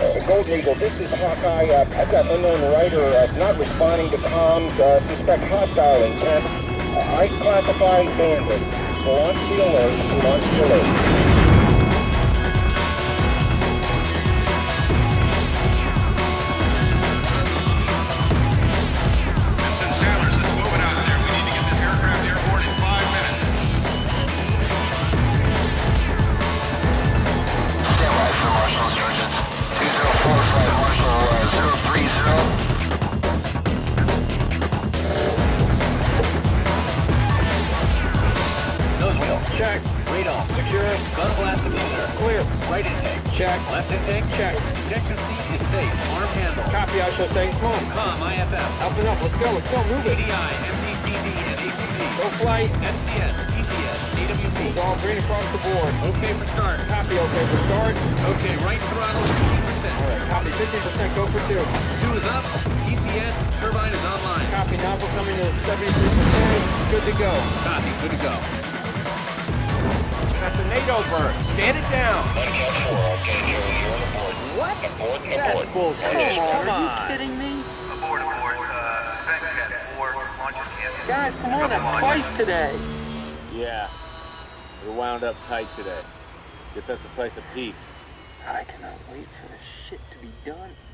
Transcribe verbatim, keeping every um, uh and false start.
Golden Eagle, this is Hawkeye. Uh, I've got unknown rider uh, not responding to comms, uh, suspect hostile intent. Uh, I classify bandit. Launch the alert. Launch the alert. Check. Radar. Secure. Gun blast diffuser. Clear. Right intake. Check. Left intake. Check. Ejection seat is safe. Arm handle. Copy, I shall say. Come on. Com, I F F. Up and up. Let's go. Let's go. Move it. D D I, M D C D, and H E D. Go flight. F C S, E C S, A W P. It's all green across the board. Okay for start. Copy. Okay for start. Okay, right throttle fifteen percent. All right. Copy. fifteen percent. Go for two. Two is up. E C S, turbine is online. Copy. Nozzle coming to seventy-three percent. Good to go. Copy. Good to go. That's a NATO burn. Stand it down. What? Abort, That's bullshit. Come on. Are you kidding me? Abort, abort. Uh, Spec four, launches canceled. Guys, come on, that's twice today. Yeah, we're wound up tight today. Guess that's the price of peace. I cannot wait for this shit to be done.